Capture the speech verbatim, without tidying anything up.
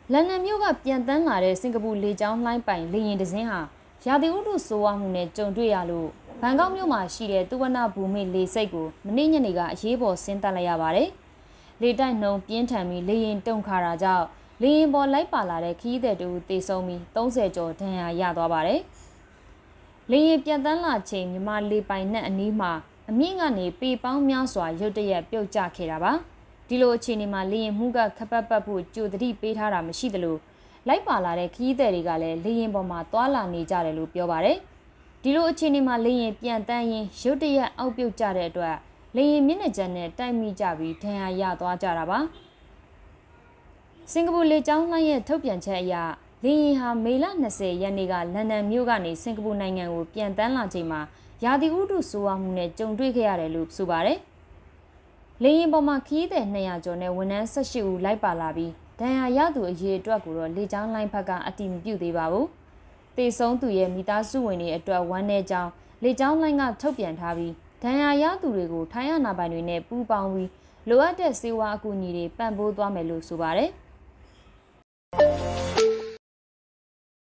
လန်ဒန်မြို့ကပြန်တန်းလာတဲ့စင်ကာပူလေကြောင်းလိုင်းပိုင်လေယာဉ်တစ်စင်းဟာရာသီဥတုဆိုးဝါးမှုနဲ့ကြုံတွေ့ရလို့ဘန်ကောက်မြို့မှာရှိတဲ့သူဝနဘူမိလေဆိပ်ကိုမနေ့ညနေကအရေးပေါ်ဆင်းသက်လိုက်ရပါတယ်။လေတိုက်နှုန်းပြင်းထန်ပြီးလေယာဉ်တုန်ခါတာကြောင့်လေယာဉ်ပေါ်လိုက်ပါလာတဲ့ခရီးသည်တူတေဆုံးပြီးသုံးဆယ်ကျော်ဒဏ်ရာရသွားပါတယ်။လေယာဉ်ပြန်တန်းလာချိန်မြန်မာလေပိုင်နက်အနီးမှာအမြင့်ကနေပေပေါင်းများစွာရုတ်တရက်ပြုတ်ကျခဲ့တာပါ။ဒီလိုအခြေအနေမှာလေယာဉ်မှုကခပတ်ပတ်ဖို့ကြိုသတိပေးထားတာမရှိသလိုလိုက်ပါလာတဲ့ခရီးသည်တွေကလည်းလေယာဉ်ပေါ်မှာသွာလာနေကြတယ်လို့ပြောပါတယ်။ဒီလိုအခြေအနေမှာလေယာဉ်ပြန်တန်းရင်ရုတ်တရက်အောက်ပြုတ်ကျတဲ့အတွက်လေယာဉ်မျက်နှာကျက်နဲ့တိုက်မိကြပြီးဒဏ်ရာရသွားကြတာပါ။စင်ကာပူလေကြောင်းလိုင်းရဲ့ထုတ်ပြန်ချက်အရလေယာဉ်ဟာမေလ၂၀ရက်နေ့ကလန်ဒန်မြို့ကနေစင်ကာပူနိုင်ငံကိုပြန်တန်းလာချိန်မှာရာသီဥတုဆိုးဝါးမှုနဲ့ကြုံတွေ့ခဲ့ရတယ်လို့ဆိုပါတယ်။လေယာဉ်ပေါ်မှာခရီးသည်၂ရာကျော်နဲ့ဝန်ထမ်း၁၈ဦးလိုက်ပါလာပြီးဒဏ်ရာရသူအရေအတွက်ကိုတော့လေကြောင်းလိုင်းဘက်ကအတည်မပြုသေးပါဘူး။တေဆုံးသူရဲ့မိသားစုဝင်တွေအတွက်ဝမ်းနည်းကြောင်းလေကြောင်းလိုင်းကထုတ်ပြန်ထားပြီးဒဏ်ရာရသူတွေကိုထိုင်းအာဏာပိုင်တွေနဲ့ပူးပေါင်းပြီးလိုအပ်တဲ့စေဝါအကူအညီတွေပံ့ပိုးသွားမယ်လို့ဆိုပါတယ်။